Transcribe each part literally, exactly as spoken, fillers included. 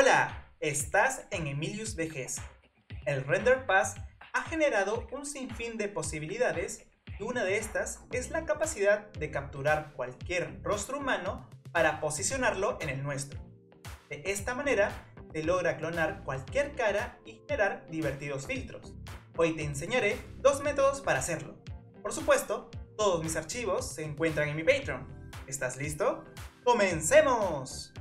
Hola, estás en Emilius V G S. El Render Pass ha generado un sinfín de posibilidades y una de estas es la capacidad de capturar cualquier rostro humano para posicionarlo en el nuestro. De esta manera, se logra clonar cualquier cara y generar divertidos filtros. Hoy te enseñaré dos métodos para hacerlo. Por supuesto, todos mis archivos se encuentran en mi Patreon. ¿Estás listo? ¡Comencemos!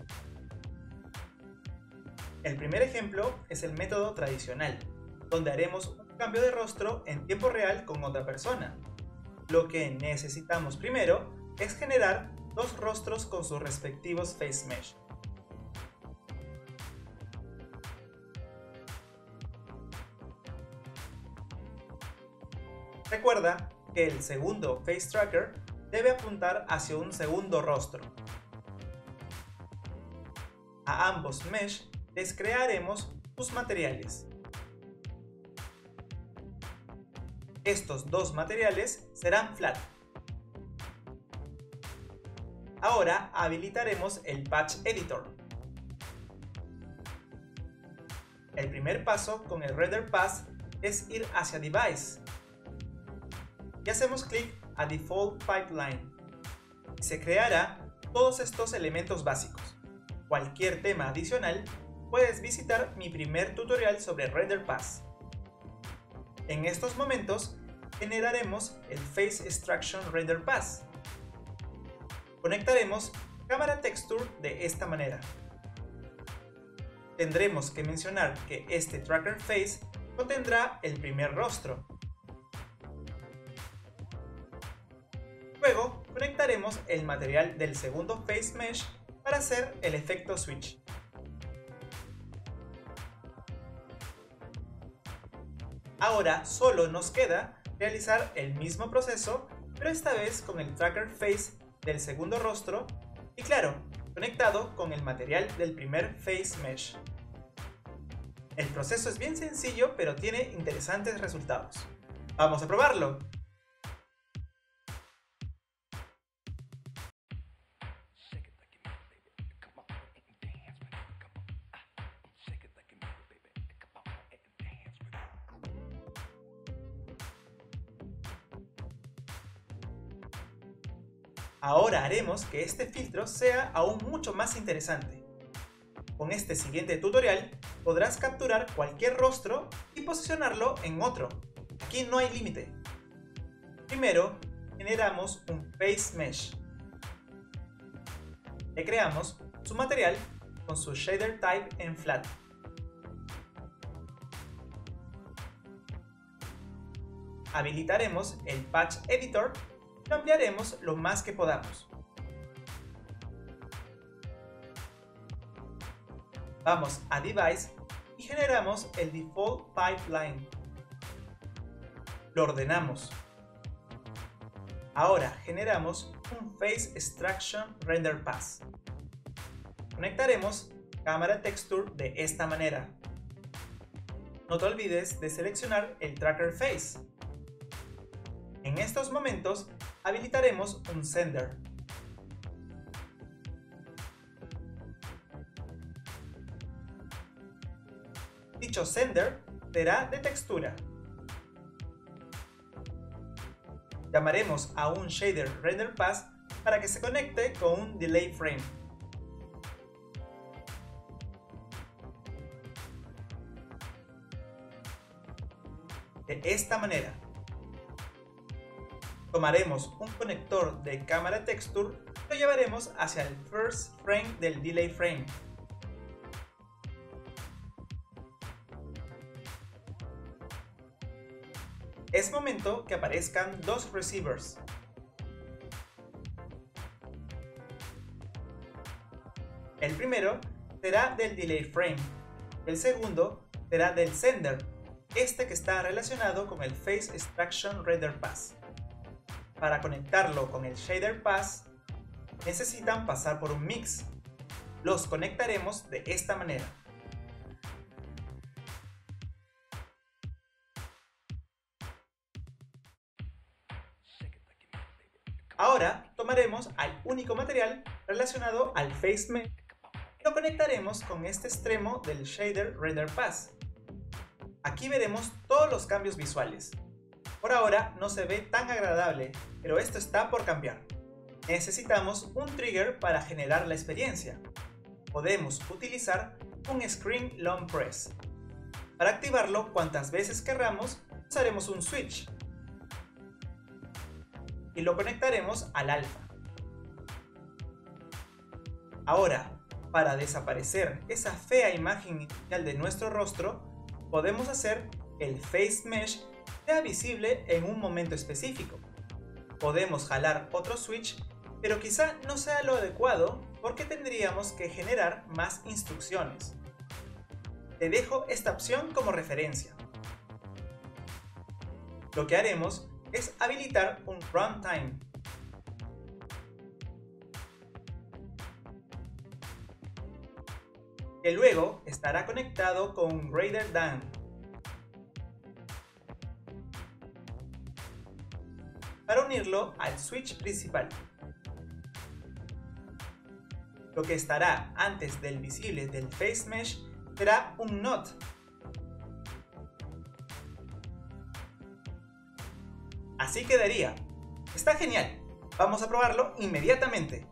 El primer ejemplo es el método tradicional, donde haremos un cambio de rostro en tiempo real con otra persona. Lo que necesitamos primero es generar dos rostros con sus respectivos face mesh. Recuerda que el segundo face tracker debe apuntar hacia un segundo rostro. A ambos mesh les crearemos sus materiales. Estos dos materiales serán flat. Ahora habilitaremos el Patch Editor. El primer paso con el Render Pass es ir hacia Device y hacemos clic a Default Pipeline. Se creará todos estos elementos básicos. Cualquier tema adicional, puedes visitar mi primer tutorial sobre Render Pass. En estos momentos, generaremos el Face Extraction Render Pass. Conectaremos Camera Texture de esta manera. Tendremos que mencionar que este Tracker Face contendrá el primer rostro. Luego, conectaremos el material del segundo Face Mesh para hacer el efecto Switch. Ahora solo nos queda realizar el mismo proceso, pero esta vez con el Tracker Face del segundo rostro y claro, conectado con el material del primer Face Mesh. El proceso es bien sencillo, pero tiene interesantes resultados. ¡Vamos a probarlo! Ahora haremos que este filtro sea aún mucho más interesante. Con este siguiente tutorial podrás capturar cualquier rostro y posicionarlo en otro. Aquí no hay límite. Primero, generamos un Face Mesh. Le creamos su material con su Shader Type en Flat. Habilitaremos el Patch Editor y lo ampliaremos lo más que podamos. Vamos a Device y generamos el Default Pipeline. Lo ordenamos. Ahora generamos un Face Extraction Render Pass. Conectaremos Camera Texture de esta manera. No te olvides de seleccionar el Tracker Face. En estos momentos habilitaremos un Sender. Dicho Sender será de textura. Llamaremos a un Shader Render Pass para que se conecte con un Delay Frame. De esta manera. Tomaremos un conector de Camera Texture y lo llevaremos hacia el First Frame del Delay Frame. Es momento que aparezcan dos receivers. El primero será del Delay Frame, el segundo será del Sender, este que está relacionado con el Face Extraction Render Pass. Para conectarlo con el Shader Pass, necesitan pasar por un mix. Los conectaremos de esta manera. Ahora tomaremos al único material relacionado al Face Mesh Lo conectaremos con este extremo del Shader Render Pass. Aquí veremos todos los cambios visuales. Por ahora no se ve tan agradable, pero esto está por cambiar. Necesitamos un trigger para generar la experiencia. Podemos utilizar un Screen Long Press. Para activarlo cuantas veces querramos, usaremos un switch y lo conectaremos al alfa. Ahora, para desaparecer esa fea imagen inicial de nuestro rostro, podemos hacer el Face Mesh sea visible en un momento específico. Podemos jalar otro switch, pero quizá no sea lo adecuado porque tendríamos que generar más instrucciones. Te dejo esta opción como referencia. Lo que haremos es habilitar un Runtime. Que luego estará conectado con Render Done. Para unirlo al switch principal. Lo que estará antes del visible del Face Mesh será un Node. Así quedaría. Está genial. Vamos a probarlo inmediatamente.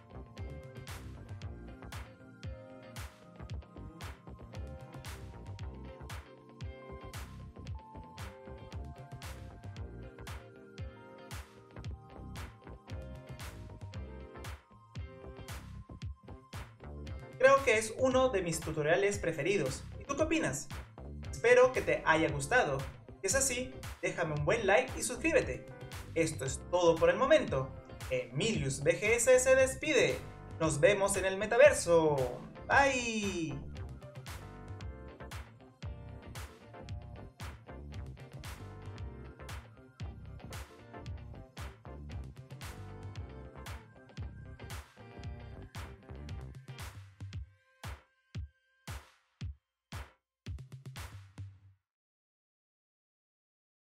Creo que es uno de mis tutoriales preferidos. ¿Y tú qué opinas? Espero que te haya gustado. Si es así, déjame un buen like y suscríbete. Esto es todo por el momento. Emilius B G S se despide. Nos vemos en el metaverso. Bye.